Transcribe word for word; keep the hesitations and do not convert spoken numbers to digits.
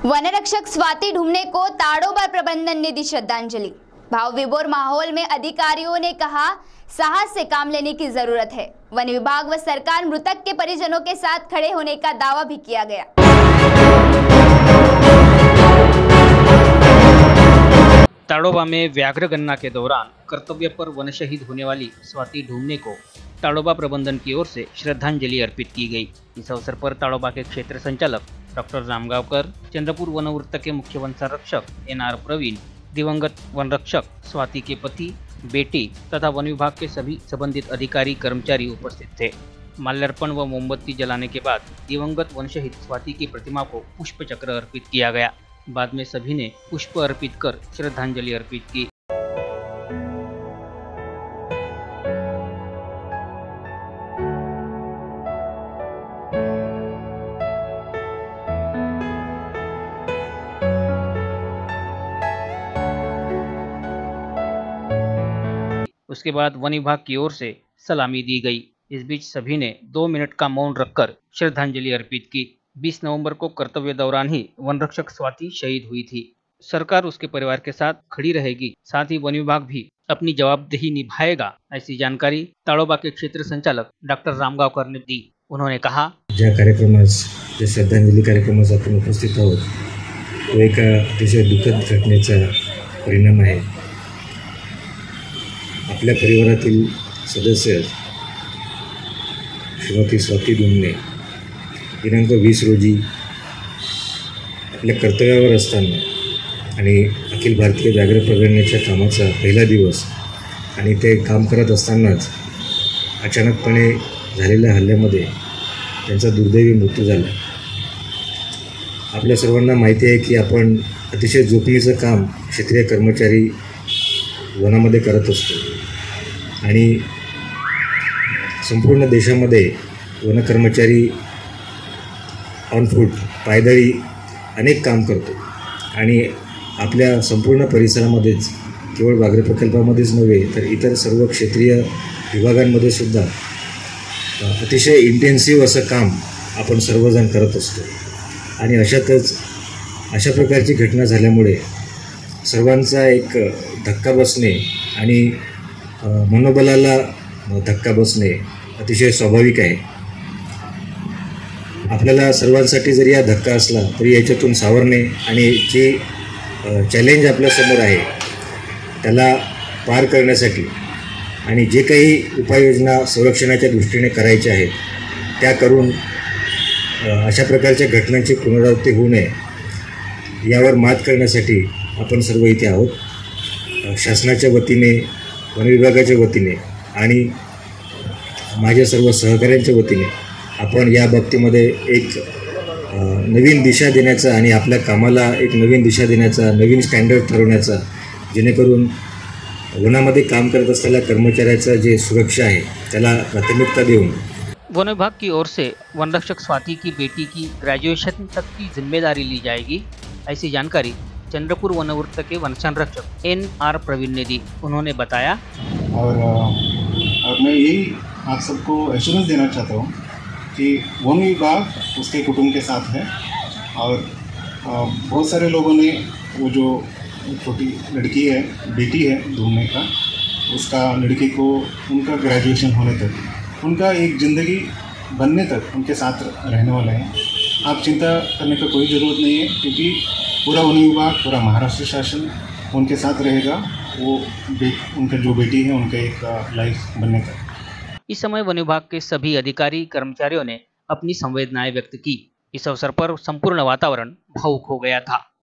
One रक्षक स्वाति ढूमने को ताड़ोबा प्रबंधन ने दी श्रद्धांजलि। भाव विभोर माहौल में अधिकारियों ने कहा, साहस से काम लेने की जरूरत है। वन विभाग व सरकार मृतक के परिजनों के साथ खड़े होने का दावा भी किया गया। ताड़ोबा में व्याघ्र गणना के दौरान कर्तव्य पर वन शहीद होने वाली स्वाति ढूमने को ताड़ोबा प्रबंधन की ओर से श्रद्धांजलि अर्पित की गई। इस अवसर पर ताड़ोबा के क्षेत्र संचालक डॉक्टर रामगावकर, चंद्रपुर वनवृत्त के मुख्य वन संरक्षक एन आर प्रवीण, दिवंगत वन रक्षक स्वाति के पति, बेटी तथा वन विभाग के सभी संबंधित अधिकारी कर्मचारी उपस्थित थे। माल्यार्पण व मोमबत्ती जलाने के बाद दिवंगत वन शहीद स्वाति की प्रतिमा को पुष्प चक्र अर्पित किया गया। बाद में सभी ने पुष्प अर्पित कर श्रद्धांजलि अर्पित की। उसके बाद वन विभाग की ओर से सलामी दी गई। इस बीच सभी ने दो मिनट का मौन रखकर श्रद्धांजलि अर्पित की। बीस नवंबर को कर्तव्य दौरान ही वन रक्षक स्वाति शहीद हुई थी। सरकार उसके परिवार के साथ खड़ी रहेगी, साथ ही वन विभाग भी अपनी जवाबदेही निभाएगा, ऐसी जानकारी ताड़ोबा के क्षेत्र संचालक डॉक्टर रामगावकर ने दी। उन्होंने कहा, ज्या कार्यक्रमास ज्या श्रद्धांजली कार्यक्रमास आपण उपस्थित आहोत तो एक अतिशय दुःखद घटनेचा परिणाम आहे। आपल्या परिवारातील सदस्य श्रीमती स्वाती ढूमने दिनांक वीस रोजी आपल्या कर्तव्यावर असताना आणि अखिल भारतीय व्याघ्र प्रगणनेच्या कामाचा पहिला दिवस आणि ते काम करत असतानाच अचानकपणे झालेल्या हल्ल्यामध्ये त्यांचा दुर्दैवी मृत्यू झाला। आपल्या सर्वांना माहिती आहे की आपण अतिशय जोखमीचं काम क्षेत्रीय कर्मचारी वनामध्ये करत असतो आणि संपूर्ण देशामध्ये वन कर्मचारी ऑन फूट पायदळी अनेक काम करतो आणि आपल्या संपूर्ण परिसरामध्येच केवळ व्याघ्र प्रकल्पामध्येच नव्हे तर इतर सर्व क्षेत्रीय विभागांमध्ये सुद्धा अतिशय इंटेन्सिव्ह असं काम आपण सर्वजण करत असतो आणि अशातच अशा प्रकारची घटना झाल्यामुळे सर्वांचा एक धक्का बसणे आणि मनोबलाला धक्का बसणे अतिशय स्वाभाविक आहे। आपल्याला सर्वांसाठी जरी हा धक्का असला तरी याच्यातून सावरणे आणि जे चॅलेंज आपल्यासमोर आहे त्याला पार करण्यासाठी आणि जे काही उपाययोजना संरक्षणाच्या दृष्टीने करायच्या आहेत त्या करून अशा प्रकारच्या घटनांची पुनरावृत्ती होऊ नये यावर मात करण्यासाठी आपण सर्व इथे आहोत। शासनाच्या वतीने, वन विभागाच्या वतीने आणि माझ्या सर्व सहकाऱ्यांच्या वतीने आपण या बाबतीमध्ये एक नवीन दिशा देण्याचा आणि आपल्या कामाला एक नवीन दिशा देण्याचा, नवीन स्टँडर्ड ठरवण्याचा, जेणेकरून वनामध्ये काम करत असलेल्या कर्मचाऱ्याचा जे सुरक्षा है त्याला प्राथमिकता देऊन वन विभाग की ओर से वन रक्षक स्वाति की बेटी की ग्रेजुएशन तक की जिम्मेदारी ली जाएगी, ऐसी जानकारी चंद्रपुर वनवृत्त के वन संरक्षक एन आर प्रवीण ने दी। उन्होंने बताया, और, और मैं यही आप सबको एश्योरेंस देना चाहता हूँ कि वन विभाग उसके कुटुंब के साथ है और बहुत सारे लोगों ने वो जो छोटी लड़की है, बेटी है ढूमने का, उसका लड़की को उनका ग्रेजुएशन होने तक, उनका एक ज़िंदगी बनने तक उनके साथ रहने वाले हैं। आप चिंता करने का कोई ज़रूरत नहीं है क्योंकि पूरा वन विभाग, पूरा महाराष्ट्र शासन उनके साथ रहेगा। वो उनका जो बेटी है उनका एक लाइफ बनने तक। इस समय वन विभाग के सभी अधिकारी कर्मचारियों ने अपनी संवेदनाएं व्यक्त की। इस अवसर पर संपूर्ण वातावरण भावुक हो गया था।